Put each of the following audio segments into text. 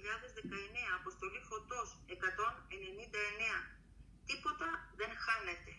2019, αποστολή φωτός 199. Τίποτα δεν χάνεται.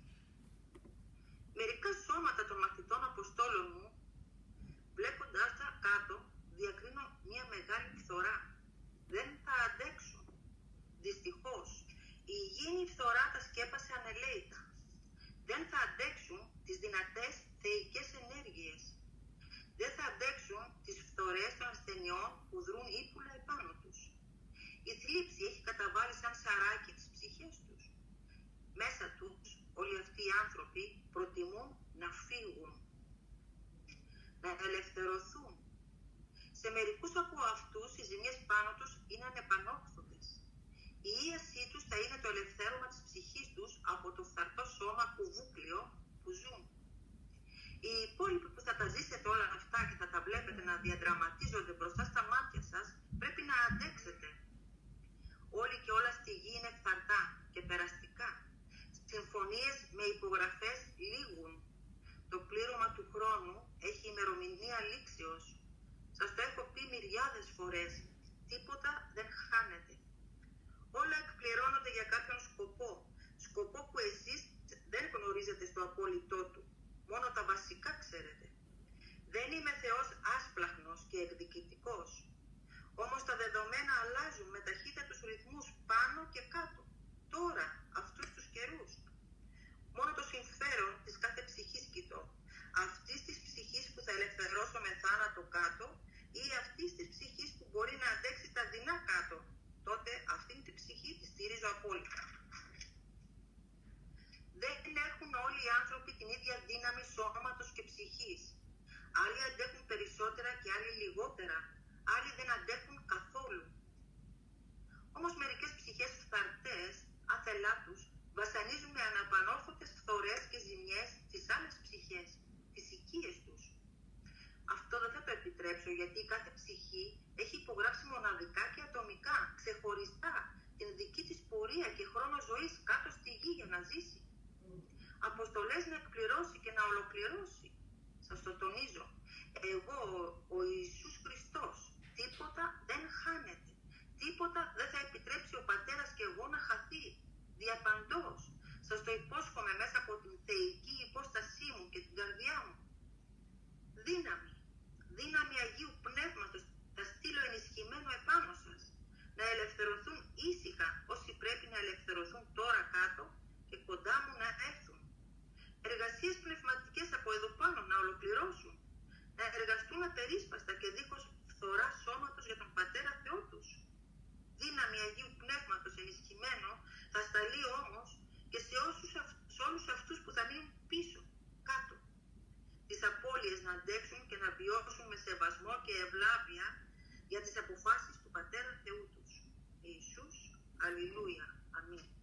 Μερικά σώματα των μαθητών αποστόλων μου, βλέποντάς τα κάτω, διακρίνω μια μεγάλη φθορά. Δεν θα αντέξουν. Δυστυχώς, η υγιεινή φθορά τα σκέπασε ανελαίητα. Δεν θα αντέξουν τις δυνατές θεϊκές ενέργειες. Δεν θα αντέξουν τις φθορές των ασθενειών που δρούν ύπουλα επάνω τους. Η θλίψη έχει καταβάλει σαν σαράκι τις ψυχές τους. Μέσα τους όλοι αυτοί οι άνθρωποι προτιμούν να φύγουν, να ελευθερωθούν. Σε μερικούς από αυτούς οι ζημιές πάνω τους είναι ανεπανόρθωτες. Η ίασή τους θα είναι το ελευθέρωμα της ψυχής τους από το φθαρτό σώμα κουβούκλιο που ζουν. Οι υπόλοιποι που θα τα ζήσετε όλα αυτά και θα τα βλέπετε να διαδραματίζονται μπροστά στα μάτια σας, πρέπει να αντέξετε. Όλη και όλα στη γη είναι φθαρτά και περαστικά. Συμφωνίες με υπογραφές λήγουν. Το πλήρωμα του χρόνου έχει ημερομηνία λήξεως. Σας το έχω πει μυριάδες φορές. Τίποτα δεν χάνεται. Όλα εκπληρώνονται για κάποιον σκοπό. Σκοπό που εσείς δεν γνωρίζετε στο απόλυτό του. Μόνο τα βασικά ξέρετε. Δεν είμαι Θεός άσπλαχνος και εκδικητικός. Όμως τα δεδομένα αλλάζουν με ταχύτατους ρυθμούς πάνω και κάτω. Τώρα, αυτούς τους καιρούς. Μόνο το συμφέρον της κάθε ψυχής κοιτώ. Αυτής της ψυχής που θα ελευθερώσω με θάνατο κάτω ή αυτής της ψυχής που μπορεί να αντέξει τα δεινά κάτω. Τότε αυτήν την ψυχή τη στηρίζω απόλυτα. Δεν έχουν όλοι οι άνθρωποι την ίδια δύναμη σώματος και ψυχής. Άλλοι αντέχουν περισσότερα και άλλοι λιγότερα. Άλλοι δεν αντέχουν καθόλου. Όμως μερικές ψυχές φθαρτές, άθελά τους, βασανίζουν με αναπανόρθωτες φθορές και ζημιές τις άλλες ψυχές, τις οικίες τους. Αυτό δεν θα το επιτρέψω, γιατί κάθε ψυχή έχει υπογράψει μοναδικά και ατομικά, ξεχωριστά, την δική της πορεία και χρόνο ζωής κάτω στη γη για να ζήσει. Αποστολές να εκπληρώσει και να ολοκληρώσει. Σας το τονίζω. Εγώ, ο Ιησούς Χριστός, τίποτα δεν χάνεται. Τίποτα δεν θα επιτρέψει ο Πατέρας και εγώ να χαθεί. Διαπαντός. Σας το υπόσχομαι μέσα από την θεϊκή υπόστασή μου και την καρδιά μου. Δύναμη. Δύναμη Αγίου Πνεύματος θα στείλω ενισχυμένο επάνω σας. Να ελευθερωθούν ήσυχα όσοι πρέπει να ελευθερωθούν τώρα κάτω και κοντά μου να έρθουν. Εργασίες πνευματικές από εδώ πάνω να ολοκληρώσουν. Να εργαστούν απερίσπαστα και δίχως φθορά σώματος για τον Πατέρα Θεό τους. Δύναμη Αγίου Πνεύματος ενισχυμένο θα σταλεί όμως και σε όλους αυτούς που θα μείνουν πίσω, κάτω. Τις απώλειες να αντέξουν και να βιώσουν με σεβασμό και ευλάβεια για τις αποφάσεις του Πατέρα Θεού τους. Ιησούς, αλληλούια, αμήν.